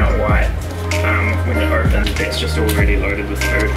out white. When it opens, it's just already loaded with food.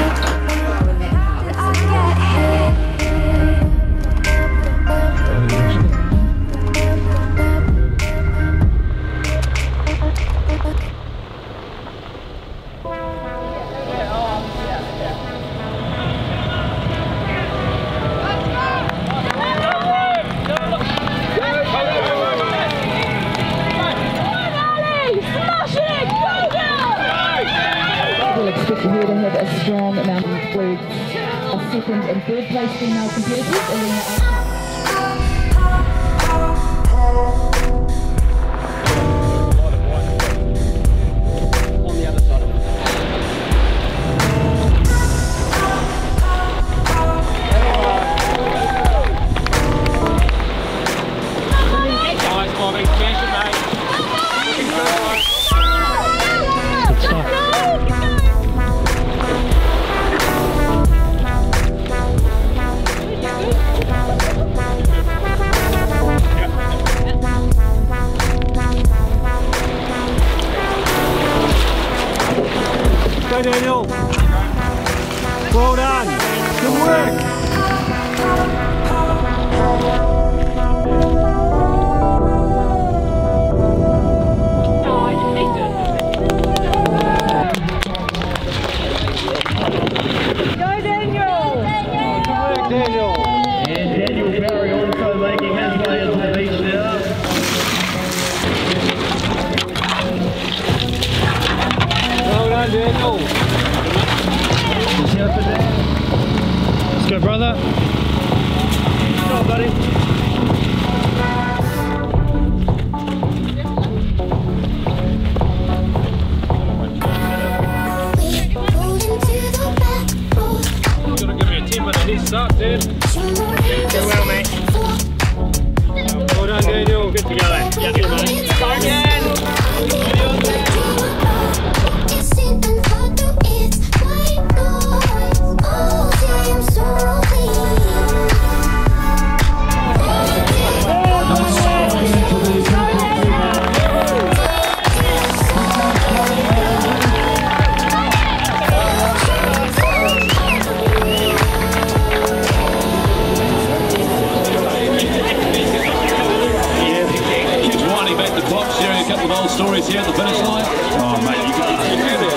Expect here to have a strong amount of include a second and third place female competitors. On the other side of it. Nice, Bobby. Smash it, mate. Good stuff. Go Daniel! Well done! Good work! Go Daniel! Good work Daniel! And Daniel Barry also making his way into the beach now. Well done Daniel! Let's go brother! Go on buddy! Start, dude. Do well, mate. Well done, Daniel. Good to go, mate. Yeah, good, mate. Go again. Stories here at the finish line. Oh mate, you got